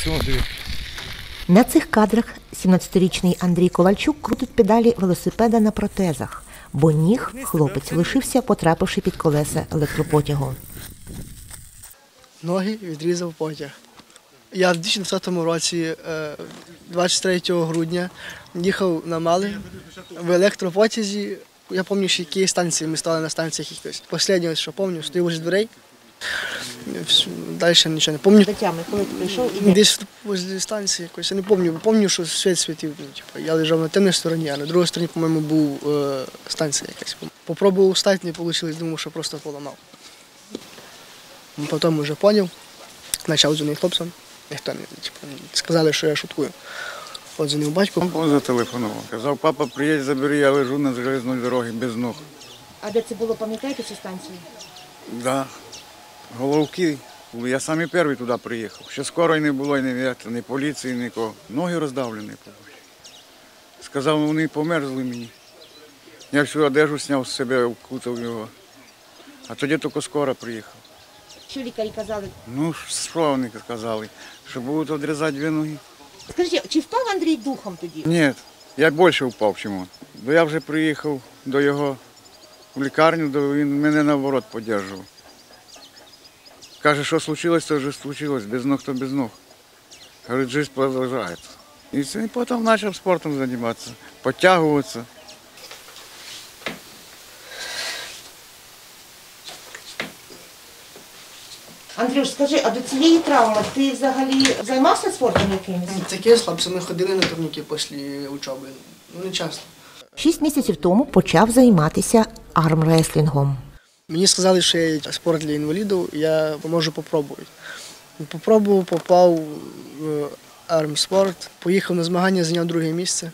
Все, диви. На цих кадрах 17-річний Андрій Ковальчук крутить педалі велосипеда на протезах, бо ніг хлопець лишився, потрапивши під колеса електропотягу. Ноги відрізав потяг. Я в 2020 році, 23 грудня, їхав на Малин в електропотязі. Я пам'ятаю, що які станції, ми стали на станціях якось. Останнє, що пам'ятаю, стояв возле дверей. Далі нічого не пам'ятаю. До тями, коли ти прийшов? Десь возле станції якось, я не пам'ятаю. Пам'ятаю, що світ світив. Я лежав на темній стороні, а на другій стороні, по-моєму, був станція якась. Попробував встати, не вийшло, думав, що просто поламав. Потім вже зрозумів, почав дзвонити хлопцям. Ніхто не сказали, що я шуткую. От дзвонив батько. Он зателефонував. Казав, папа, приїдь, забери, я лежу на залізній дорогі без ног. А де це було, пам'ятаєте, ці станції? Так, да. Головки. Я самий перший туди приїхав. Ще скоро не було, ні поліції, нікого. Ноги роздавлені. Сказав, вони померзли мені. Я всю одежу зняв з себе, вкутав його. А тоді тільки скоро приїхав. Що лікарі казали? Ну, що вони сказали? Що будуть відрізати дві ноги. Скажіть, чи впав Андрій духом тоді? Ні, я більше впав, чому. Бо я вже приїхав до його в лікарню, він мене наоборот підтримував. Каже, що случилось, то вже случилось, без ног то без ног. Говорить, життя продовжується. І потім почав спортом займатися, підтягуватися. Андрюш, скажи, а до цієї травми ти взагалі займався спортом якимось? Таке слабше, ми ходили на турніки після учоби. Ну, не часто. 6 місяців тому почав займатися армреслінгом. Мені сказали, що є спорт для інвалідів, я можу спробувати. Попробував, попав в армспорт, поїхав на змагання, зайняв друге місце.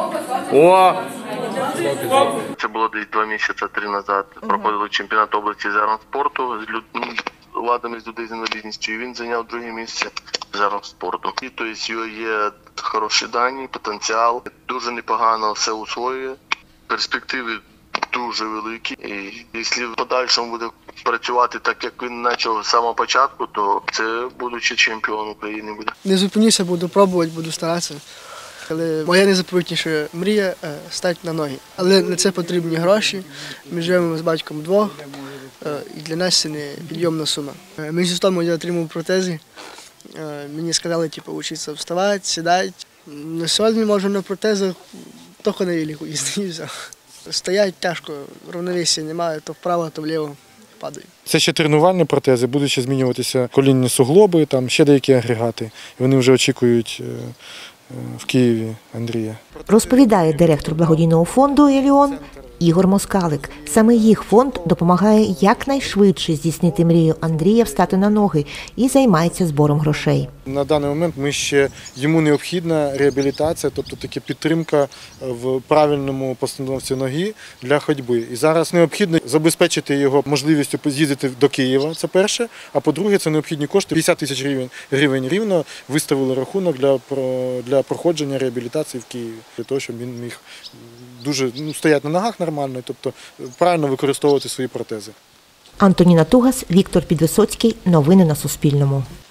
Це було десь 2 місяці, 3 назад. Проходили чемпіонат області з армспорту з владами з людей з інвалідністю, і він зайняв друге місце з армспорту. Тобто його є хороші дані, потенціал, дуже непогано все усвоює, перспективи дуже великі. І якщо в подальшому буде працювати так, як він почав з самого початку, то це будучий чемпіон України буде. Не зупинюся, буду пробувати, буду старатися. Але моя найзаповітніша мрія – стати на ноги. Але на це потрібні гроші. Ми живемо з батьком вдвох, і для нас це не підйомна сума. Між тому я отримав протези. Мені сказали, вчитися вставати, сідати. На сьогодні можу на протезах тільки на велику їздити. Стоять тяжко, равновесія немає, то вправо, то вліво падаю. Це ще тренувальні протези, будуть ще змінюватися колінні суглоби, там ще деякі агрегати. І вони вже очікують в Києві Андрія. Розповідає директор благодійного фонду «Еліон» Ігор Москалик. Саме їх фонд допомагає якнайшвидше здійснити мрію Андрія встати на ноги і займається збором грошей. На даний момент йому необхідна реабілітація, тобто така підтримка в правильному постановці ноги для ходьби. І зараз необхідно забезпечити його можливістю з'їздити до Києва, це перше, а по-друге, це необхідні кошти. 50 тисяч гривень рівно виставили рахунок для проходження реабілітації в Києві, для того, щоб він міг дуже стояти на ногах нормально, тобто правильно використовувати свої протези. Антоніна Тугас, Віктор Підвисоцький. Новини на Суспільному.